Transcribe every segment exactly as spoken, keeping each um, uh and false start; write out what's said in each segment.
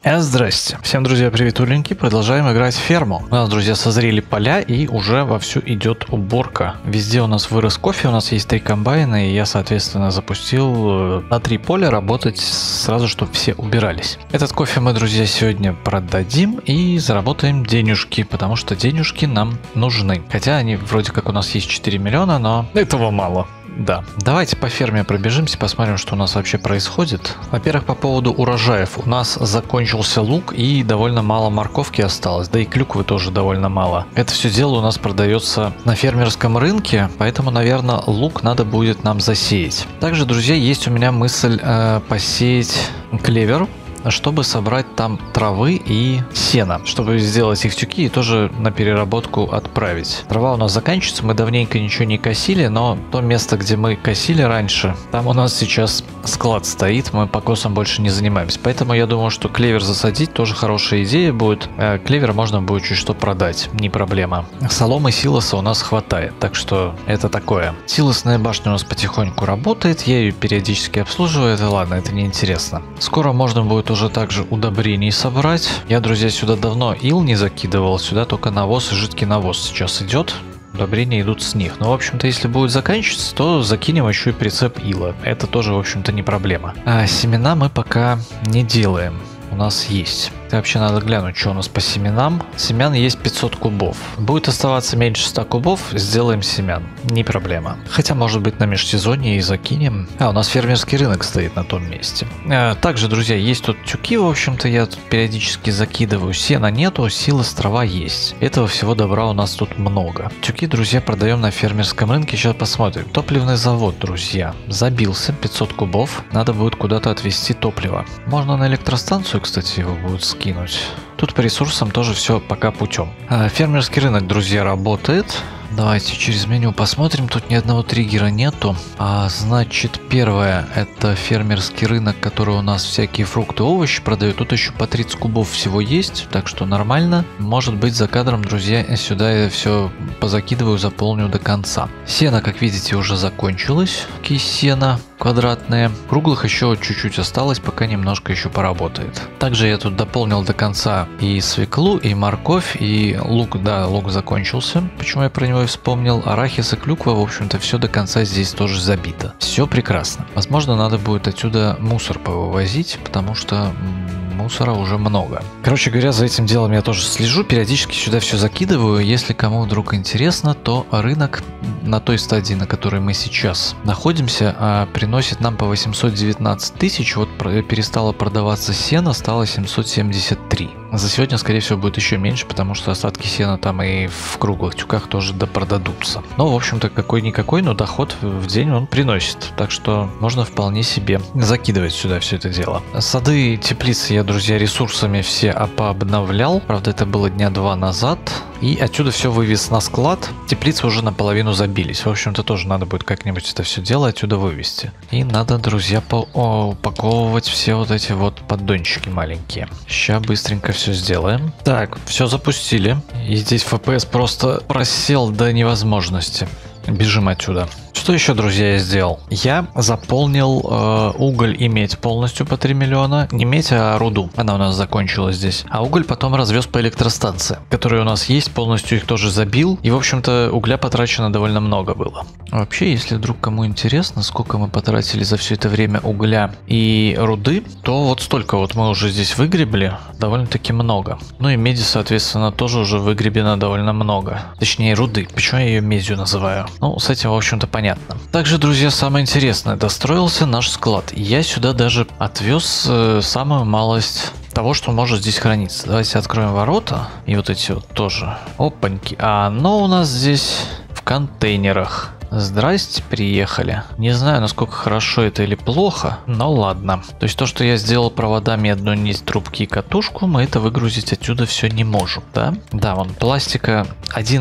А, здрасте. Всем, друзья, привет, уленьки. Продолжаем играть в ферму. У нас, друзья, созрели поля и уже вовсю идет уборка. Везде у нас вырос кофе, у нас есть три комбайна, и я, соответственно, запустил на три поля работать сразу, чтобы все убирались. Этот кофе мы, друзья, сегодня продадим и заработаем денежки, потому что денежки нам нужны. Хотя они вроде как у нас есть четыре миллиона, но этого мало. Да, давайте по ферме пробежимся, посмотрим, что у нас вообще происходит. Во-первых, по поводу урожаев. У нас закончился лук и довольно мало морковки осталось, да и клюквы тоже довольно мало. Это все дело у нас продается на фермерском рынке, поэтому, наверное, лук надо будет нам засеять. Также, друзья, есть у меня мысль э, посеять клевер, чтобы собрать там травы и сена, чтобы сделать их тюки и тоже на переработку отправить. Трава у нас заканчивается, мы давненько ничего не косили, но то место, где мы косили раньше, там у нас сейчас склад стоит, мы покосом больше не занимаемся. Поэтому я думаю, что клевер засадить тоже хорошая идея будет. Клевер можно будет чуть что продать, не проблема. Соломы силоса у нас хватает, так что это такое. Силосная башня у нас потихоньку работает, я ее периодически обслуживаю, это ладно, это не интересно. Скоро можно будет уже также удобрений собрать. Я, друзья, сюда давно ил не закидывал, сюда только навоз и жидкий навоз сейчас идет. Удобрения идут с них. Но, в общем-то, если будет заканчиваться, то закинем еще и прицеп ила. Это тоже, в общем-то, не проблема. А семена мы пока не делаем. У нас есть. Вообще надо глянуть, что у нас по семенам. Семян есть пятьсот кубов. Будет оставаться меньше ста кубов, сделаем семян. Не проблема. Хотя, может быть, на межсезонье и закинем. А, у нас фермерский рынок стоит на том месте. А, также, друзья, есть тут тюки, в общем-то, я тут периодически закидываю. Сена нету, силос, трава есть. Этого всего добра у нас тут много. Тюки, друзья, продаем на фермерском рынке. Сейчас посмотрим. Топливный завод, друзья, забился. пятьсот кубов. Надо будет куда-то отвезти топливо. Можно на электростанцию, кстати, его будет скинуть. Кинуть. Тут по ресурсам тоже все пока путем. А, фермерский рынок, друзья, работает. Давайте через меню посмотрим. Тут ни одного триггера нету. А, значит, первое это фермерский рынок, который у нас всякие фрукты, овощи продает. Тут еще по тридцать кубов всего есть, так что нормально. Может быть, за кадром, друзья, сюда я все позакидываю, заполню до конца. Сено, как видите, уже закончилось. Такие сено квадратные. Круглых еще чуть-чуть осталось, пока немножко еще поработает. Также я тут дополнил до конца и свеклу, и морковь, и лук. Да, лук закончился. Почему я про него и вспомнил? Арахис и клюква, в общем-то, все до конца здесь тоже забито. Все прекрасно. Возможно, надо будет отсюда мусор повывозить, потому что мусора уже много. Короче говоря, за этим делом я тоже слежу, периодически сюда все закидываю. Если кому вдруг интересно, то рынок на той стадии, на которой мы сейчас находимся, приносит нам по восемьсот девятнадцать тысяч. Вот перестало продаваться сено, стало семьсот семьдесят три. За сегодня, скорее всего, будет еще меньше, потому что остатки сена там и в круглых тюках тоже допродадутся. Но, в общем-то, какой-никакой, но доход в день он приносит. Так что можно вполне себе закидывать сюда все это дело. Сады и теплицы я, друзья, ресурсами все пообновлял. Правда, это было дня два назад. И отсюда все вывез на склад. Теплицы уже наполовину забились. В общем-то, тоже надо будет как-нибудь это все дело отсюда вывести. И надо, друзья, упаковывать все вот эти вот поддончики маленькие. Сейчас быстренько все сделаем. Так, все запустили. И здесь эф пи эс просто просел до невозможности. Бежим отсюда. Что еще, друзья, я сделал? Я заполнил э, уголь и медь полностью по три миллиона. Не медь, а руду. Она у нас закончилась здесь. А уголь потом развез по электростанции, которые у нас есть. Полностью их тоже забил. И, в общем-то, угля потрачено довольно много было. Вообще, если вдруг кому интересно, сколько мы потратили за все это время угля и руды, то вот столько вот мы уже здесь выгребли. Довольно-таки много. Ну и меди, соответственно, тоже уже выгребено довольно много. Точнее, руды. Почему я ее медью называю? Ну, с этим, в общем-то, понятно. Также, друзья, самое интересное, достроился наш склад. Я сюда даже отвез э, самую малость того, что может здесь храниться. Давайте откроем ворота. И вот эти вот тоже. Опаньки. А оно у нас здесь в контейнерах. Здрасте, приехали. Не знаю, насколько хорошо это или плохо, но ладно. То есть то, что я сделал проводами одну нить, трубки и катушку, мы это выгрузить отсюда все не можем, да? Да, вон пластика один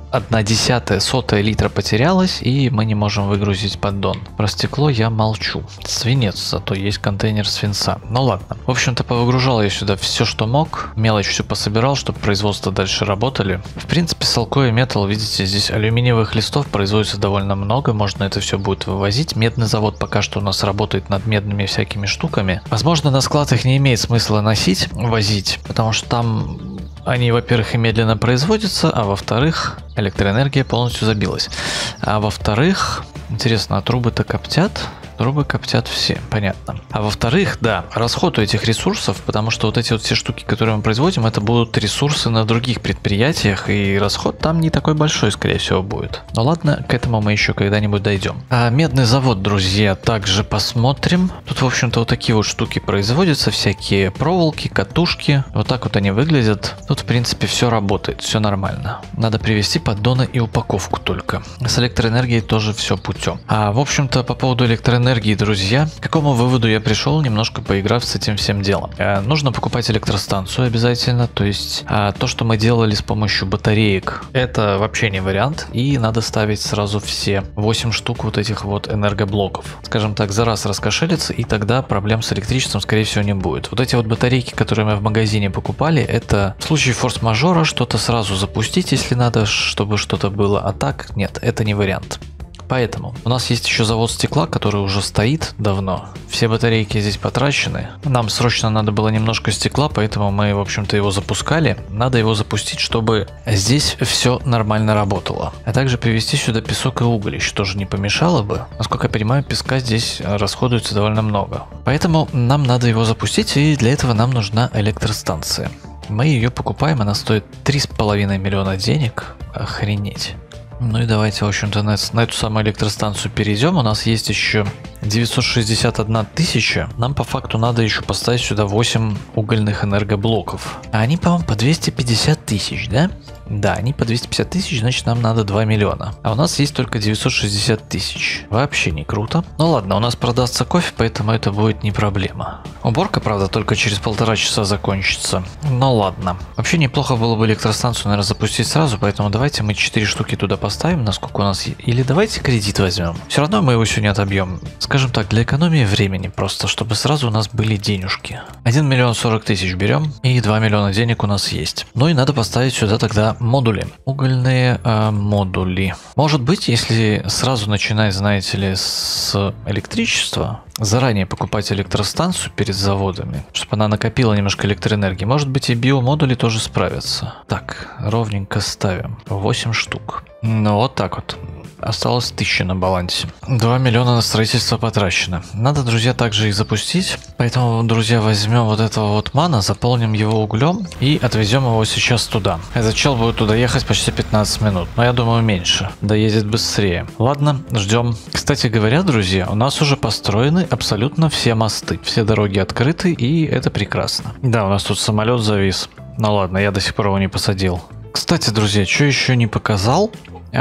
одна десятая, сотая литра потерялась, и мы не можем выгрузить поддон. Про стекло я молчу. Свинец, зато есть контейнер свинца. Ну ладно. В общем-то, повыгружал я сюда все, что мог. Мелочь все пособирал, чтобы производство дальше работали. В принципе, Салкоя Метал, видите, здесь алюминиевых листов производится довольно много. Можно это все будет вывозить. Медный завод пока что у нас работает над медными всякими штуками. Возможно, на склад их не имеет смысла носить, возить, потому что там они, во-первых, и медленно производятся, а во-вторых, электроэнергия полностью забилась. А во-вторых, интересно, а трубы-то коптят? Трубы коптят все, понятно. А во-вторых, да, расход у этих ресурсов, потому что вот эти вот все штуки, которые мы производим, это будут ресурсы на других предприятиях, и расход там не такой большой, скорее всего, будет. Ну ладно, к этому мы еще когда-нибудь дойдем. А медный завод, друзья, также посмотрим. Тут, в общем-то, вот такие вот штуки производятся, всякие проволоки, катушки. Вот так вот они выглядят. Тут, в принципе, все работает, все нормально. Надо привезти поддоны и упаковку только. С электроэнергией тоже все путем. А, в общем-то, по поводу электроэнергии, друзья, к какому выводу я пришел, немножко поиграв с этим всем делом. Э, нужно покупать электростанцию обязательно, то есть э, то, что мы делали с помощью батареек, это вообще не вариант, и надо ставить сразу все восемь штук вот этих вот энергоблоков. Скажем так, за раз раскошелиться, и тогда проблем с электричеством, скорее всего, не будет. Вот эти вот батарейки, которые мы в магазине покупали, это в случае форс-мажора что-то сразу запустить, если надо, чтобы что-то было, а так нет, это не вариант. Поэтому у нас есть еще завод стекла, который уже стоит давно. Все батарейки здесь потрачены. Нам срочно надо было немножко стекла, поэтому мы, в общем-то, его запускали. Надо его запустить, чтобы здесь все нормально работало. А также привезти сюда песок и уголь, еще тоже не помешало бы. Насколько я понимаю, песка здесь расходуется довольно много. Поэтому нам надо его запустить, и для этого нам нужна электростанция. Мы ее покупаем, она стоит три с половиной миллиона денег. Охренеть. Ну и давайте, в общем-то, на, на эту самую электростанцию перейдем. У нас есть еще девятьсот шестьдесят одна тысяча. Нам по факту надо еще поставить сюда восемь угольных энергоблоков. А они, по-моему, по двести пятьдесят тысяч, да? Да, они по двести пятьдесят тысяч, значит нам надо два миллиона. А у нас есть только девятьсот шестьдесят тысяч. Вообще не круто. Ну ладно, у нас продастся кофе, поэтому это будет не проблема. Уборка, правда, только через полтора часа закончится. Ну ладно. Вообще неплохо было бы электростанцию, наверное, запустить сразу, поэтому давайте мы четыре штуки туда поставим, насколько у нас есть. Или давайте кредит возьмем. Все равно мы его сегодня отобьем. Скажем так, для экономии времени просто, чтобы сразу у нас были денежки. один миллион сорок тысяч берем, и два миллиона денег у нас есть. Ну и надо поставить сюда тогда модули. Угольные э, модули. Может быть, если сразу начинать, знаете ли, с электричества, заранее покупать электростанцию перед заводами, чтобы она накопила немножко электроэнергии. Может быть, и биомодули тоже справятся. Так, ровненько ставим. восемь штук. Ну, вот так вот. Осталось тысяча на балансе. два миллиона на строительство потрачено. Надо, друзья, также их запустить. Поэтому, друзья, возьмем вот этого вот мана, заполним его углем и отвезем его сейчас туда. Этот чел будет туда ехать почти пятнадцать минут. Но я думаю, меньше. Доедет быстрее. Ладно, ждем. Кстати говоря, друзья, у нас уже построены абсолютно все мосты. Все дороги открыты, и это прекрасно. Да, у нас тут самолет завис. Ну ладно, я до сих пор его не посадил. Кстати, друзья, что еще не показал?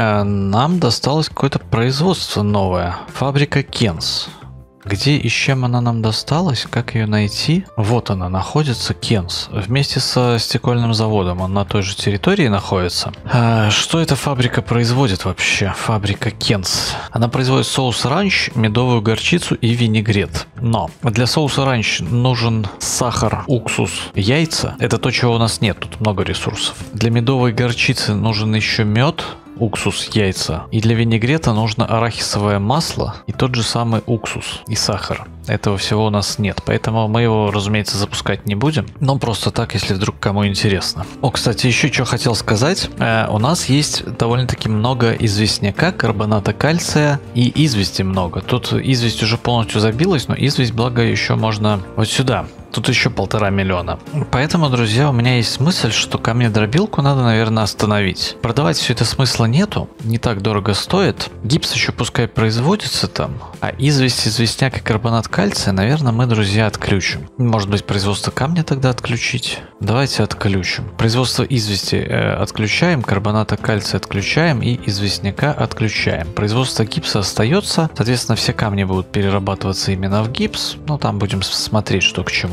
Нам досталось какое-то производство новое. Фабрика Кенс. Где и с чем она нам досталась? Как ее найти? Вот она находится, Кенс. Вместе со стекольным заводом. Он на той же территории находится. А что эта фабрика производит вообще? Фабрика Кенс. Она производит соус ранч, медовую горчицу и винегрет. Но для соуса ранч нужен сахар, уксус, яйца. Это то, чего у нас нет. Тут много ресурсов. Для медовой горчицы нужен еще мед, уксус, яйца. И для винегрета нужно арахисовое масло и тот же самый уксус и сахар. Этого всего у нас нет, поэтому мы его, разумеется, запускать не будем. Но просто так, если вдруг кому интересно. О, кстати, еще что хотел сказать. Э, у нас есть довольно-таки много известняка, карбоната кальция и извести много. Тут известь уже полностью забилась, но известь, благо, еще можно вот сюда. Тут еще полтора миллиона. Поэтому, друзья, у меня есть мысль, что камнедробилку надо, наверное, остановить. Продавать все это смысла нету, не так дорого стоит. Гипс еще пускай производится там, а известь, известняк и карбонат кальция, наверное, мы, друзья, отключим. Может быть, производство камня тогда отключить? Давайте отключим. Производство извести э, отключаем, карбоната кальция отключаем и известняка отключаем. Производство гипса остается, соответственно, все камни будут перерабатываться именно в гипс. Ну, там будем смотреть, что к чему.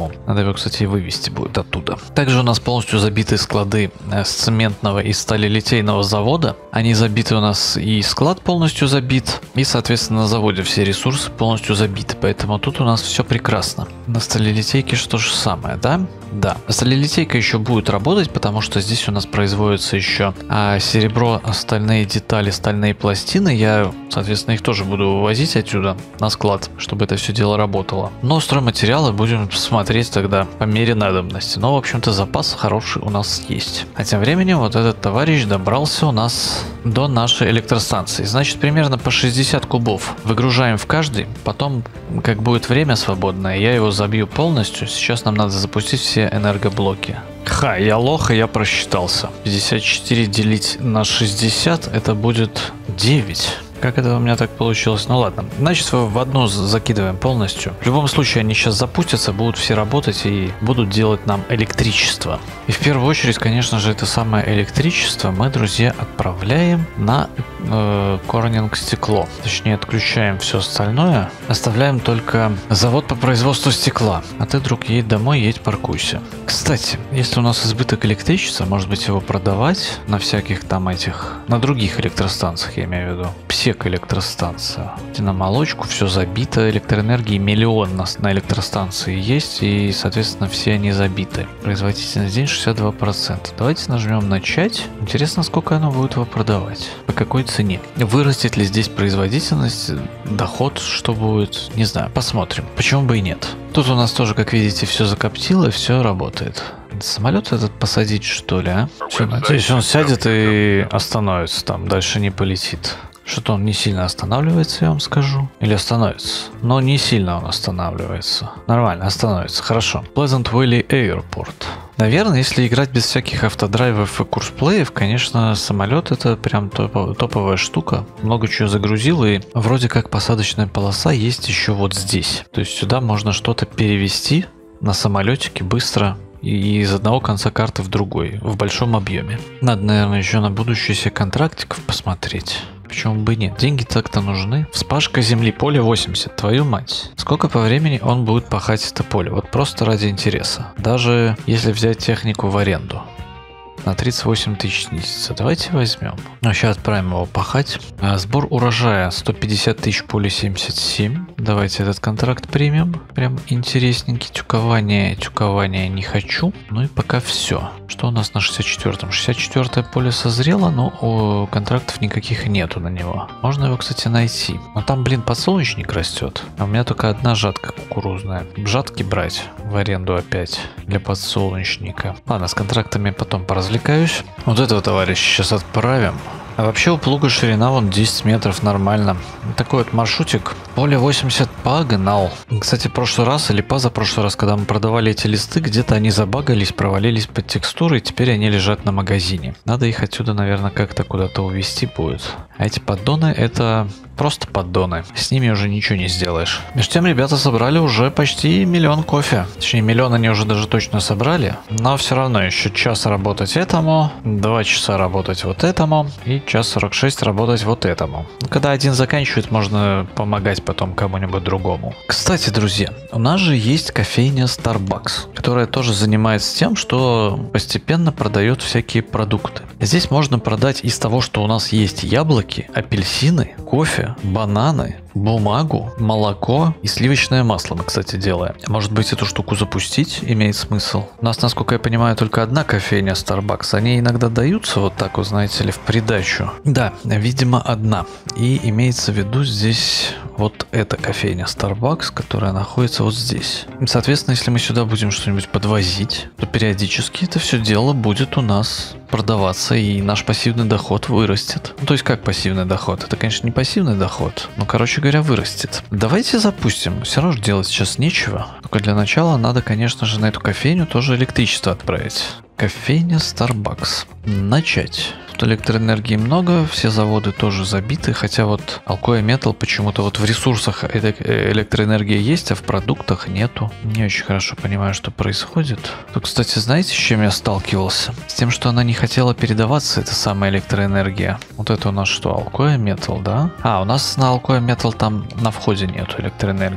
по-другому. Надо его, кстати, и вывести будет оттуда. Также у нас полностью забиты склады с цементного и сталелитейного завода. Они забиты у нас, и склад полностью забит, и, соответственно, на заводе все ресурсы полностью забиты. Поэтому тут у нас все прекрасно. На сталелитейке что же самое, да? Да. Сталелитейка еще будет работать, потому что здесь у нас производится еще а, серебро, стальные детали, стальные пластины. Я, соответственно, их тоже буду вывозить отсюда на склад, чтобы это все дело работало. Но стройматериалы будем смотреть тогда по мере надобности. Но, в общем-то, запас хороший у нас есть. А тем временем вот этот товарищ добрался у нас до нашей электростанции. Значит, примерно по шестьдесят кубов выгружаем в каждый. Потом, как будет время свободное, я его забью полностью. Сейчас нам надо запустить все энергоблоки. Ха, я лох, и я просчитался. пятьдесят четыре делить на шестьдесят, это будет девять. Как это у меня так получилось? Ну ладно. Значит, в одну закидываем полностью. В любом случае, они сейчас запустятся, будут все работать и будут делать нам электричество. И в первую очередь, конечно же, это самое электричество мы, друзья, отправляем на э, Корнинг стекло. Точнее, отключаем все остальное. Оставляем только завод по производству стекла. А ты, друг, едь домой, едь паркуйся. Кстати, если у нас избыток электричества, может быть, его продавать на всяких там этих, на других электростанциях, я имею в виду. Псек электростанция. На молочку все забито, электроэнергии миллион на, на электростанции есть, и, соответственно, все они забиты. Производительность день шестьдесят два процента. Давайте нажмем начать. Интересно, сколько оно будет его продавать, по какой цене. Вырастет ли здесь производительность, доход, что будет, не знаю, посмотрим. Почему бы и нет. Тут у нас тоже, как видите, все закоптило, все работает. Самолет этот посадить, что ли, а? Что, надеюсь, он сядет и остановится там, дальше не полетит. Что-то он не сильно останавливается, я вам скажу. Или остановится. Но не сильно он останавливается. Нормально, остановится. Хорошо. Pleasant Valley Airport. Наверное, если играть без всяких автодрайвов и курсплеев, конечно, самолет это прям топ- топовая штука. Много чего загрузил, и вроде как посадочная полоса есть еще вот здесь. То есть сюда можно что-то перевести на самолетике быстро и из одного конца карты в другой, в большом объеме. Надо, наверное, еще на будущее себе контрактиков посмотреть. Почему бы нет? Деньги так-то нужны. Вспашка земли, поле восемьдесят, твою мать. Сколько по времени он будет пахать это поле? Вот просто ради интереса. Даже если взять технику в аренду. На тридцать восемь тысяч снизится. Давайте возьмем. Ну, сейчас отправим его пахать. А, сбор урожая сто пятьдесят тысяч, поле семьдесят семь. Давайте этот контракт примем. Прям интересненький. Тюкование, тюкование не хочу. Ну и пока все. Что у нас на шестьдесят четвёртом? шестьдесят четвёртое поле созрело, но у контрактов никаких нету на него. Можно его, кстати, найти. Но там, блин, подсолнечник растет. А у меня только одна жатка кукурузная. Жатки брать в аренду опять для подсолнечника. Ладно, с контрактами потом поразвлекаюсь. Вот этого товарища сейчас отправим. А вообще у плуга ширина вон десять метров, нормально. Такой вот маршрутик. Поле восемьдесят погнал. Кстати, в прошлый раз или позапрошлый раз, когда мы продавали эти листы, где-то они забагались, провалились под текстуры, и теперь они лежат на магазине. Надо их отсюда, наверное, как-то куда-то увезти будет. А эти поддоны — это просто поддоны. С ними уже ничего не сделаешь. Между тем, ребята собрали уже почти миллион кофе. Точнее, миллион они уже даже точно собрали. Но все равно еще час работать этому, два часа работать вот этому и час сорок шесть работать вот этому. Когда один заканчивает, можно помогать потом кому-нибудь другому. Кстати, друзья, у нас же есть кофейня Starbucks, которая тоже занимается тем, что постепенно продает всякие продукты. Здесь можно продать из того, что у нас есть: яблоки, апельсины, кофе, бананы, бумагу, молоко и сливочное масло мы, кстати, делаем. Может быть, эту штуку запустить имеет смысл. У нас, насколько я понимаю, только одна кофейня Starbucks. Они иногда даются вот так вот, знаете ли, в придачу. Да, видимо, одна. И имеется в виду здесь вот эта кофейня Starbucks, которая находится вот здесь. И, соответственно, если мы сюда будем что-нибудь подвозить, то периодически это все дело будет у нас продаваться, и наш пассивный доход вырастет. Ну, то есть как пассивный доход? Это, конечно, не пассивный доход, но, короче говоря, вырастет. Давайте запустим. Все равно делать сейчас нечего. Только для начала надо, конечно же, на эту кофейню тоже электричество отправить. Кофейня Starbucks. Начать. Тут электроэнергии много, все заводы тоже забиты, хотя вот Alcoa Metal почему-то вот в ресурсах электроэнергия есть, а в продуктах нету. Не очень хорошо понимаю, что происходит. Тут, кстати, знаете, с чем я сталкивался? С тем, что она не хотела передаваться, эта самая электроэнергия. Вот это у нас что, Alcoa Metal, да? А, у нас на Alcoa Metal там на входе нету электроэнергии.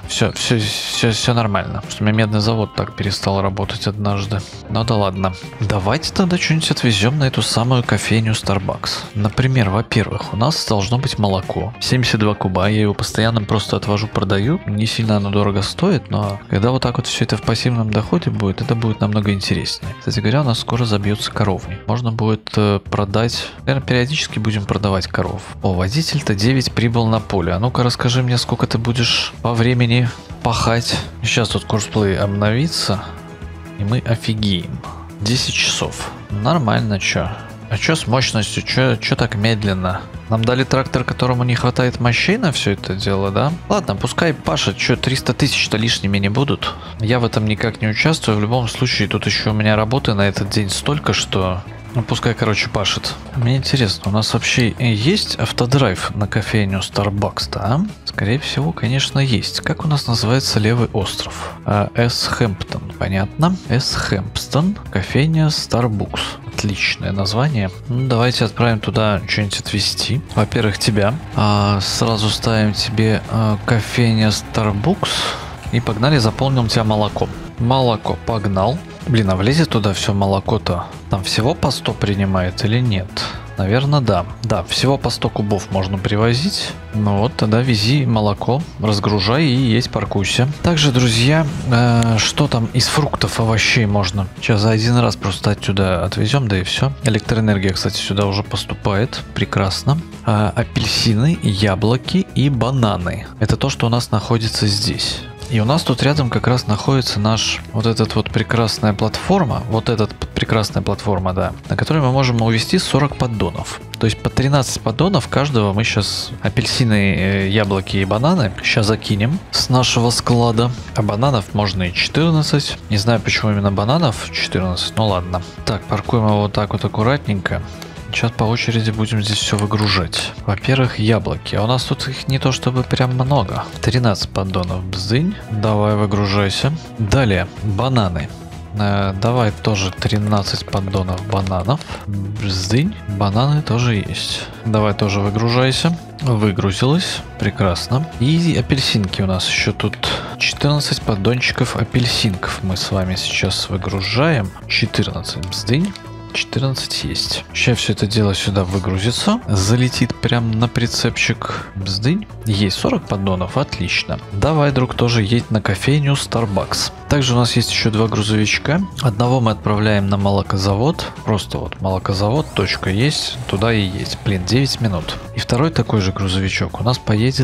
Все, все, все, все нормально. Потому что у меня медный завод так перестал работать однажды. Ну да ладно. Давайте тогда что-нибудь отвезем на эту самую кофейню Starbucks. Например, во-первых, у нас должно быть молоко. семьдесят два куба. Я его постоянно просто отвожу, продаю. Не сильно оно дорого стоит, но когда вот так вот все это в пассивном доходе будет, это будет намного интереснее. Кстати говоря, у нас скоро забьется коровник. Можно будет э, продать... Наверное, периодически будем продавать коров. О, водитель-то девять прибыл на поле. А ну-ка расскажи мне, сколько ты будешь по времени пахать. Сейчас тут курсплей обновится, и мы офигеем. десять часов. Нормально, чё? А чё с мощностью? Чё, чё так медленно? Нам дали трактор, которому не хватает мощей на все это дело, да? Ладно, пускай пашет. Чё, триста тысяч-то лишними не будут? Я в этом никак не участвую. В любом случае, тут еще у меня работы на этот день столько, что... Ну, пускай, короче, пашет. Мне интересно, у нас вообще есть автодрайв на кофейню Starbucks, да? Скорее всего, конечно, есть. Как у нас называется левый остров? Эс-Хэмптон, понятно. Эс-Хэмптон, кофейня Starbucks. Отличное название. Ну, давайте отправим туда что-нибудь отвезти. Во-первых, тебя. А, сразу ставим тебе а, кофейня Starbucks. И погнали, заполним тебя молоком. Молоко, погнал. Блин, а влезет туда все молоко-то? Там всего по сто принимает или нет? Наверное, да. Да, всего по сто кубов можно привозить. Ну вот, тогда вези молоко, разгружай и есть, паркуйся. Также, друзья, э, что там из фруктов, овощей можно? Сейчас за один раз просто отсюда отвезем, да и все. Электроэнергия, кстати, сюда уже поступает. Прекрасно. Э, апельсины, яблоки и бананы. Это то, что у нас находится здесь. И у нас тут рядом как раз находится наш вот этот вот прекрасная платформа, вот эта прекрасная платформа, да, на которой мы можем увезти сорок поддонов. То есть по тринадцать поддонов каждого мы сейчас апельсины, яблоки и бананы сейчас закинем с нашего склада. А бананов можно и четырнадцать. Не знаю, почему именно бананов четырнадцать, ну ладно. Так, паркуем его вот так вот аккуратненько. Сейчас по очереди будем здесь все выгружать. Во-первых, яблоки. А у нас тут их не то чтобы прям много. тринадцать поддонов, бздынь. Давай, выгружайся. Далее, бананы. Э, давай тоже тринадцать поддонов бананов. Бздынь. Бананы тоже есть. Давай тоже выгружайся. Выгрузилось. Прекрасно. И апельсинки у нас еще тут. четырнадцать поддончиков апельсинков мы с вами сейчас выгружаем. четырнадцать, бздынь. четырнадцать есть. Сейчас все это дело сюда выгрузится. Залетит прям на прицепчик. Бздынь. Есть сорок поддонов. Отлично. Давай, друг, тоже едь на кофейню Starbucks. Также у нас есть еще два грузовичка. Одного мы отправляем на молокозавод. Просто вот молокозавод, точка есть. Туда и есть. Блин, девять минут. И второй такой же грузовичок у нас поедет...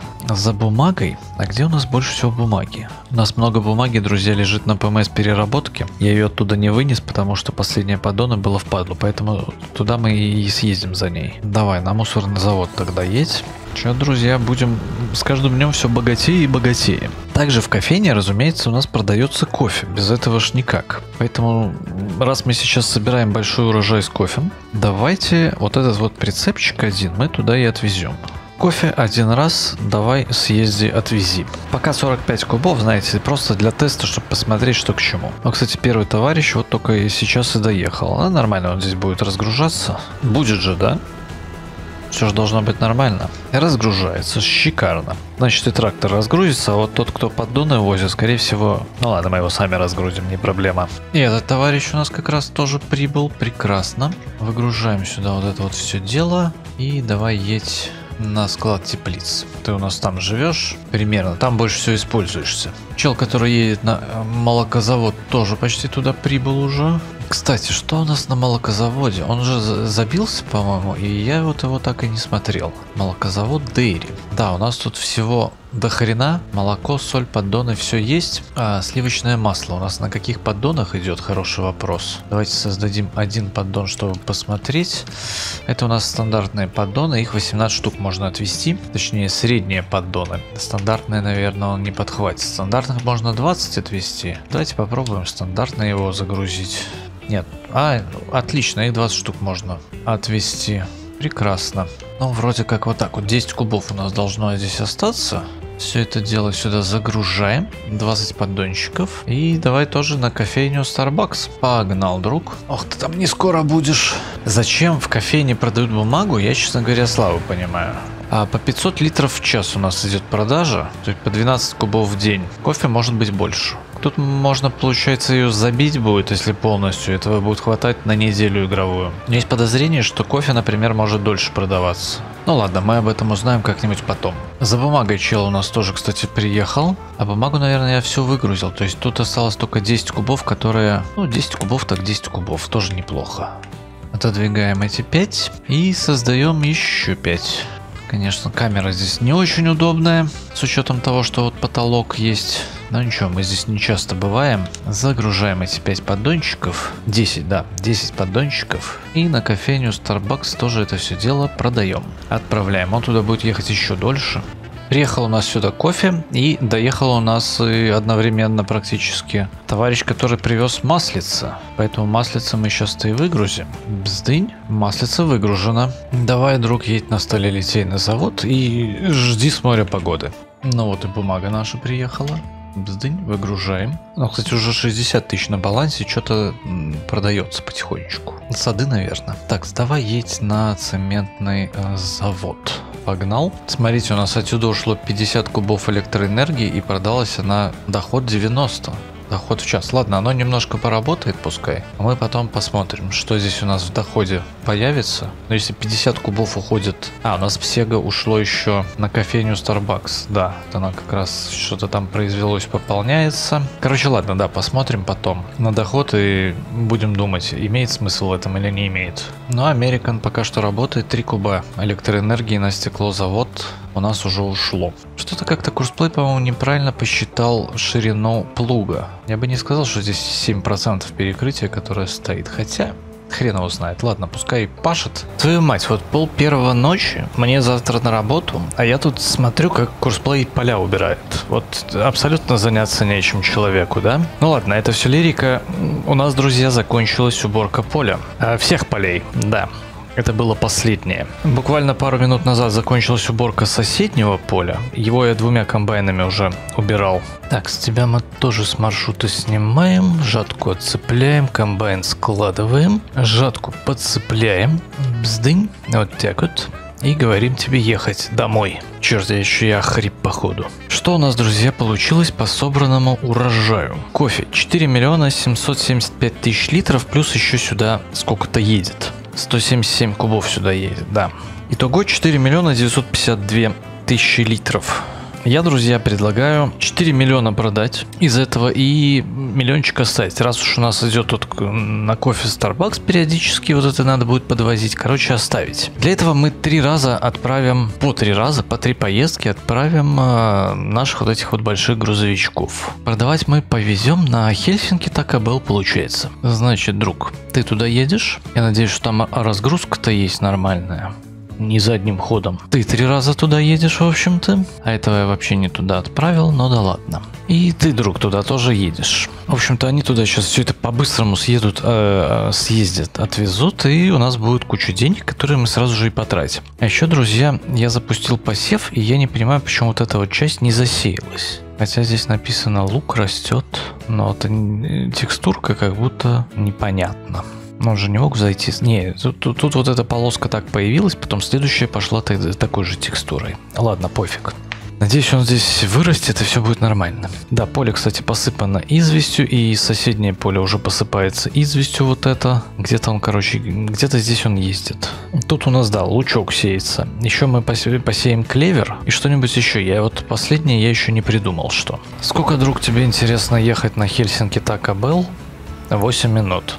за бумагой. А где у нас больше всего бумаги? У нас много бумаги, друзья, лежит на ПМС переработки. Я ее оттуда не вынес, потому что последняя поддона была впадлу. Поэтому туда мы и съездим за ней. Давай, на мусорный завод тогда едь. Че, друзья, будем с каждым днем все богатее и богатее. Также в кофейне, разумеется, у нас продается кофе. Без этого ж никак. Поэтому, раз мы сейчас собираем большой урожай с кофе, давайте вот этот вот прицепчик один мы туда и отвезем. Кофе один раз, давай съезди, отвези. Пока сорок пять кубов, знаете, просто для теста, чтобы посмотреть, что к чему. Ну, кстати, первый товарищ вот только и сейчас и доехал. А нормально, он здесь будет разгружаться. Будет же, да? Все же должно быть нормально. Разгружается, шикарно. Значит, и трактор разгрузится, а вот тот, кто поддоны возит, скорее всего... Ну ладно, мы его сами разгрузим, не проблема. И этот товарищ у нас как раз тоже прибыл, прекрасно. Выгружаем сюда вот это вот все дело. И давай едь... на склад теплиц. Ты у нас там живешь примерно, там больше всего используешься. Чел, который едет на молокозавод, тоже почти туда прибыл уже. Кстати, что у нас на молокозаводе? Он же забился, по-моему, и я вот его так и не смотрел. Молокозавод Дейри. Да, у нас тут всего до хрена. Молоко, соль, поддоны, все есть. А сливочное масло у нас на каких поддонах идет? Хороший вопрос. Давайте создадим один поддон, чтобы посмотреть. Это у нас стандартные поддоны. Их восемнадцать штук можно отвезти. Точнее, средние поддоны. Стандартные, наверное, он не подхватит. Стандартных можно двадцать отвезти. Давайте попробуем стандартно его загрузить. Нет. А, отлично. Их двадцать штук можно отвезти. Прекрасно. Ну, вроде как вот так вот. десять кубов у нас должно здесь остаться. Все это дело сюда загружаем. двадцать поддончиков. И давай тоже на кофейню Starbucks. Погнал, друг. Ох, ты там не скоро будешь. Зачем в кофейне продают бумагу, я, честно говоря, слабо понимаю. А по пятьсот литров в час у нас идет продажа, то есть по двенадцать кубов в день. Кофе может быть больше. Тут можно, получается, ее забить будет, если полностью. Этого будет хватать на неделю игровую. У меня есть подозрение, что кофе, например, может дольше продаваться. Ну ладно, мы об этом узнаем как-нибудь потом. За бумагой чел у нас тоже, кстати, приехал. А бумагу, наверное, я все выгрузил. То есть тут осталось только десять кубов, которые... Ну, десять кубов, так десять кубов. Тоже неплохо. Отодвигаем эти пять и создаем еще пять. Конечно, камера здесь не очень удобная, с учетом того, что вот потолок есть. Но ничего, мы здесь не часто бываем. Загружаем эти пять поддончиков. десять, да, десять поддончиков. И на кофейню Starbucks тоже это все дело продаем. Отправляем. Он туда будет ехать еще дольше. Приехал у нас сюда кофе, и доехал у нас и одновременно практически товарищ, который привез маслица. Поэтому маслица мы сейчас-то и выгрузим. Бздынь, маслица выгружена. Давай, друг, едь на сталелитейный завод и жди с моря погоды. Ну вот и бумага наша приехала. Бздынь, выгружаем. Ну, кстати, уже шестьдесят тысяч на балансе, что-то продается потихонечку. Сады, наверное. Так, давай едь на цементный э, завод. Погнал. Смотрите, у нас отсюда ушло пятьдесят кубов электроэнергии, и продалась она доход девяносто. Доход в час. Ладно, оно немножко поработает, пускай. А мы потом посмотрим, что здесь у нас в доходе появится. Но если пятьдесят кубов уходит... А, у нас в Сега ушло еще на кофейню Starbucks. Да, она как раз что-то там произвелось, пополняется. Короче, ладно, да, посмотрим потом на доход и будем думать, имеет смысл в этом или не имеет. Но American пока что работает. три куба электроэнергии на стеклозавод у нас уже ушло. Что-то как-то Курсплей, по-моему, неправильно посчитал ширину плуга. Я бы не сказал, что здесь семь процентов перекрытия, которое стоит. Хотя, хрен его знает. Ладно, пускай пашет. Твою мать, вот пол первого ночи, мне завтра на работу, а я тут смотрю, как Курсплей поля убирает. Вот абсолютно заняться нечем человеку, да? Ну ладно, это все лирика. У нас, друзья, закончилась уборка поля. Всех полей, да. Это было последнее. Буквально пару минут назад закончилась уборка соседнего поля. Его я двумя комбайнами уже убирал. Так, с тебя мы тоже с маршрута снимаем. Жатку отцепляем, комбайн складываем. Жатку подцепляем. Бздынь. Вот так вот. И говорим тебе ехать домой. Черт, я еще и охрип походу. Что у нас, друзья, получилось по собранному урожаю? Кофе четыре миллиона семьсот семьдесят пять тысяч литров, плюс еще сюда сколько-то едет. сто семьдесят семь кубов сюда едет, да. Итого четыре миллиона девятьсот пятьдесят две тысячи литров. Я, друзья, предлагаю четыре миллиона продать из этого и миллиончик оставить. Раз уж у нас идет тут на кофе Starbucks периодически, вот это надо будет подвозить. Короче, оставить. Для этого мы три раза отправим, по три раза, по три поездки отправим э, наших вот этих вот больших грузовичков. Продавать мы повезем на Хельсинки, так и был, получается. Значит, друг, ты туда едешь? Я надеюсь, что там разгрузка-то есть нормальная. Не задним ходом. Ты три раза туда едешь, в общем-то. А этого я вообще не туда отправил, но да ладно. И ты, друг, туда тоже едешь. В общем-то, они туда сейчас все это по-быстрому съедут, э, съездят, отвезут, и у нас будет куча денег, которые мы сразу же и потратим. А еще, друзья, я запустил посев, и я не понимаю, почему вот эта вот часть не засеялась. Хотя здесь написано «лук растет», но это текстурка как будто непонятна. Он же не мог зайти. Не, тут, тут, тут вот эта полоска так появилась, потом следующая пошла такой же текстурой. Ладно, пофиг. Надеюсь, он здесь вырастет и все будет нормально. Да, поле, кстати, посыпано известью, и соседнее поле уже посыпается известью вот это. Где-то он, короче, где-то здесь он ездит. Тут у нас, да, лучок сеется. Еще мы посе посеем клевер и что-нибудь еще. Я вот последнее я еще не придумал, что. Сколько, друг, тебе интересно ехать на Хельсинки Taco Bell? восемь минут.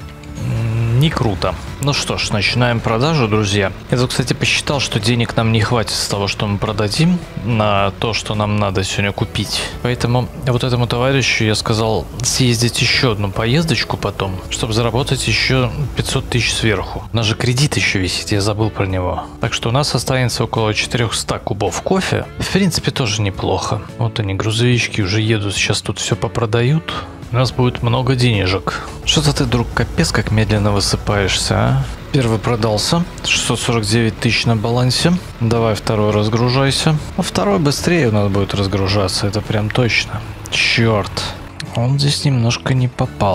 Не круто. Ну что ж, начинаем продажу, друзья. Я тут, кстати, посчитал, что денег нам не хватит с того, что мы продадим, на то, что нам надо сегодня купить. Поэтому вот этому товарищу я сказал съездить еще одну поездочку потом, чтобы заработать еще пятьсот тысяч сверху. У нас же кредит еще висит, я забыл про него. Так что у нас останется около четырёхсот кубов кофе. В принципе, тоже неплохо. Вот они, грузовички, уже едут, сейчас тут все попродают. У нас будет много денежек. Что-то ты, друг, капец как медленно высыпаешься, а? Первый продался. шестьсот сорок девять тысяч на балансе. Давай второй разгружайся. А второй быстрее у нас будет разгружаться, это прям точно. Черт. Он здесь немножко не попал.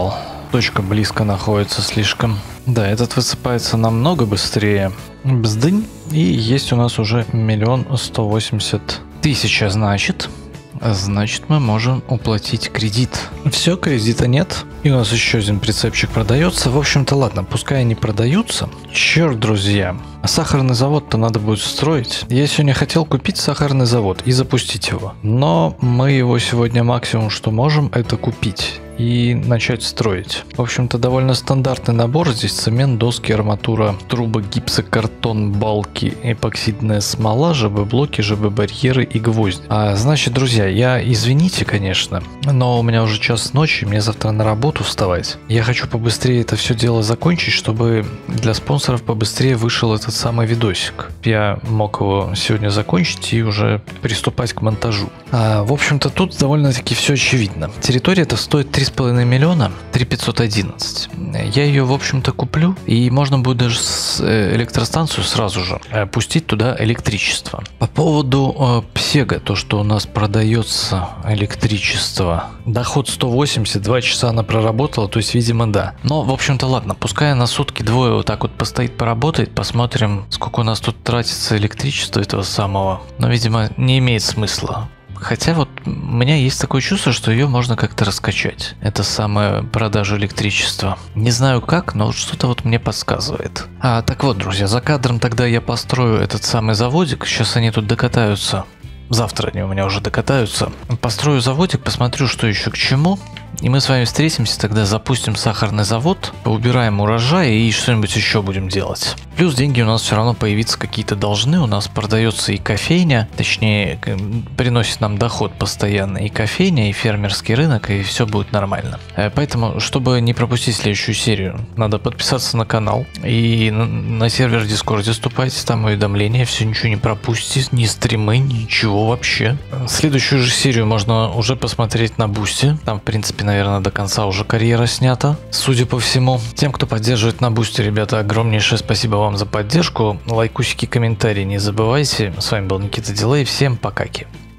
Точка близко находится слишком. Да, этот высыпается намного быстрее. Бздынь. И есть у нас уже миллион сто восемьдесят тысяч, значит. Значит, мы можем уплатить кредит. Все, кредита нет. И у нас еще один прицепчик продается. В общем-то, ладно, пускай они продаются. Черт, друзья. Сахарный завод-то надо будет строить. Я сегодня хотел купить сахарный завод и запустить его. Но мы его сегодня максимум, что можем, это купить и начать строить. В общем-то, довольно стандартный набор. Здесь цемент, доски, арматура, трубы, гипсокартон, балки, эпоксидная смола, ЖБ-блоки, ЖБ-барьеры и гвозди. А, значит, друзья, я извините, конечно, но у меня уже час ночи, мне завтра на работу вставать. Я хочу побыстрее это все дело закончить, чтобы для спонсоров побыстрее вышел этот самый видосик. Я мог его сегодня закончить и уже приступать к монтажу. А, в общем-то, тут довольно-таки все очевидно. Территория это стоит три с половиной миллиона, три тысячи пятьсот одиннадцать. Я ее, в общем-то, куплю, и можно будет даже с электростанцию сразу же пустить туда электричество. По поводу э, Псега, то, что у нас продается электричество, доход сто восемьдесят, два часа она проработала, то есть, видимо, да. Но, в общем-то, ладно, пускай на сутки двое вот так вот постоит, поработает, посмотрим, сколько у нас тут тратится электричество этого самого. Но, видимо, не имеет смысла. Хотя вот у меня есть такое чувство, что ее можно как-то раскачать. Это самая продажа электричества. Не знаю как, но что-то вот мне подсказывает. А, так вот, друзья, за кадром тогда я построю этот самый заводик. Сейчас они тут докатаются. Завтра они у меня уже докатаются. Построю заводик, посмотрю, что еще к чему. И мы с вами встретимся, тогда запустим сахарный завод, поубираем урожай и что-нибудь еще будем делать. Плюс деньги у нас все равно появиться какие-то должны. У нас продается и кофейня, точнее приносит нам доход постоянно и кофейня, и фермерский рынок, и все будет нормально. Поэтому, чтобы не пропустить следующую серию, надо подписаться на канал и на сервер в Дискорде вступайте, там уведомления, все, ничего не пропустите, ни стримы, ничего вообще. Следующую же серию можно уже посмотреть на Бусти, там в принципе наверное, до конца уже карьера снята, судя по всему. Тем, кто поддерживает на Бусти, ребята, огромнейшее спасибо вам за поддержку. Лайкусики, комментарии не забывайте. С вами был Никита Дилей. Всем покаки.